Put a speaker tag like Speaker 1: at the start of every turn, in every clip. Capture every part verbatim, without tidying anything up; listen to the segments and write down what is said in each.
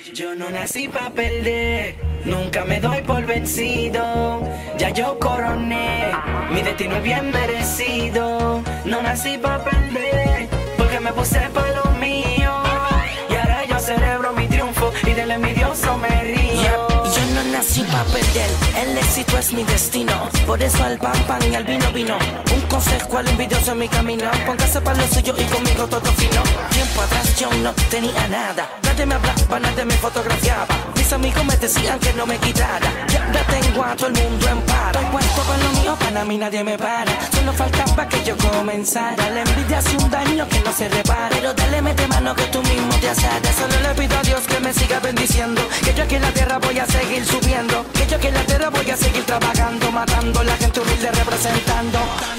Speaker 1: Yo no nací pa' perder, nunca me doy por vencido. Ya yo coroné, mi destino es bien merecido. No nací pa' perder, porque me puse pa' lo mío. Y ahora yo celebro mi triunfo y del envidioso me río.
Speaker 2: Yeah, yo no nací pa' perder, el éxito es mi destino. Por eso al pan pan y al vino vino. Un consejo al envidioso en mi camino: póngase pa' lo suyo y conmigo todo fino. Tiempo atrás yo no tenía nada, nadie me hablaba, nadie me fotografiaba. Mis amigos me decían que no me quitara. Ya la tengo a todo el mundo en para. Estoy puesto para lo mío, para mí nadie me para. Solo faltaba que yo comenzara. La envidia hace un daño que no se repara, pero dale mete mano que tú mismo te asaras. Solo le pido a Dios que me siga bendiciendo, que yo aquí en la tierra voy a seguir subiendo, que yo aquí en la tierra voy a seguir trabajando, matando a la gente humilde representando.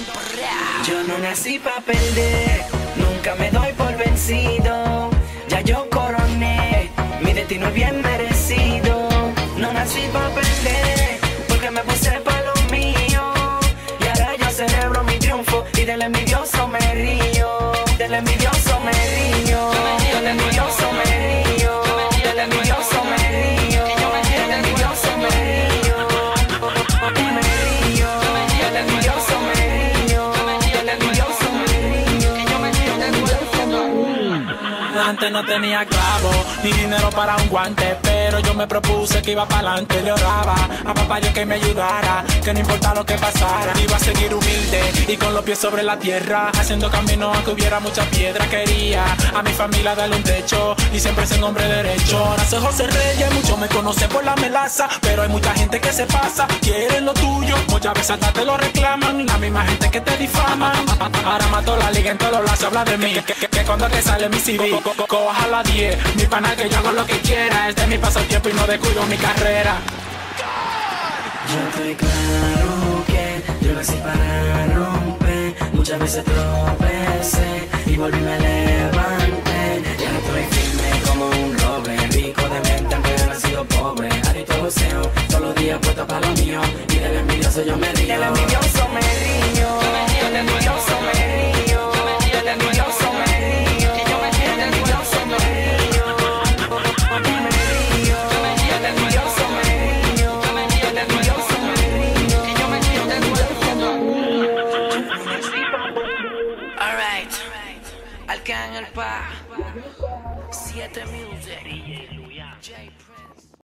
Speaker 1: Yo no nací pa' perder, nunca me doy por vencido. Ya yo coroné, mi destino es bien merecido. No nací pa' perder, porque me puse pa' lo mío. Y ahora yo celebro mi triunfo y del envidioso me río. Del envidioso me río, del envidioso me río, del envidioso me río, del envidioso me río, me río, del envidioso me río, del envidioso me río, del envidioso me río.
Speaker 3: Antes no tenía clavo ni dinero para un guante, pero yo me propuse que iba para adelante. Le oraba a papá Dios que me ayudara, que no importa lo que pasara, iba a seguir humilde y con los pies sobre la tierra, haciendo camino aunque hubiera mucha piedra. Quería a mi familia darle un techo y siempre ser hombre derecho. Ahora soy José Reyes, muchos me conocen por la melaza, pero hay mucha gente que se pasa, quieren lo tuyo, muchas veces hasta te lo reclaman, la misma gente que te difaman. Ahora mato la liga en todos los lados, habla de mí, que, que, que cuando que sale mi C D, co co coja la diez, mi pana que yo hago lo que quiera, este es mi pasatiempo y no descuido mi carrera.
Speaker 1: Yo estoy claro que yo nací para romper, muchas veces tropecé y volví me levanté. Ya estoy firme como un roble, rico de mente aunque he nacido pobre. Adicto al joseo, todos los días puesto para lo mío, y del envidioso yo me río. Del envidioso me río, del envidioso me río, del envidioso me río, del envidioso me río, me río, del envidioso me río, del envidioso me río, del envidioso me río.
Speaker 2: Alright, Arcángel Pa, siete Music, J.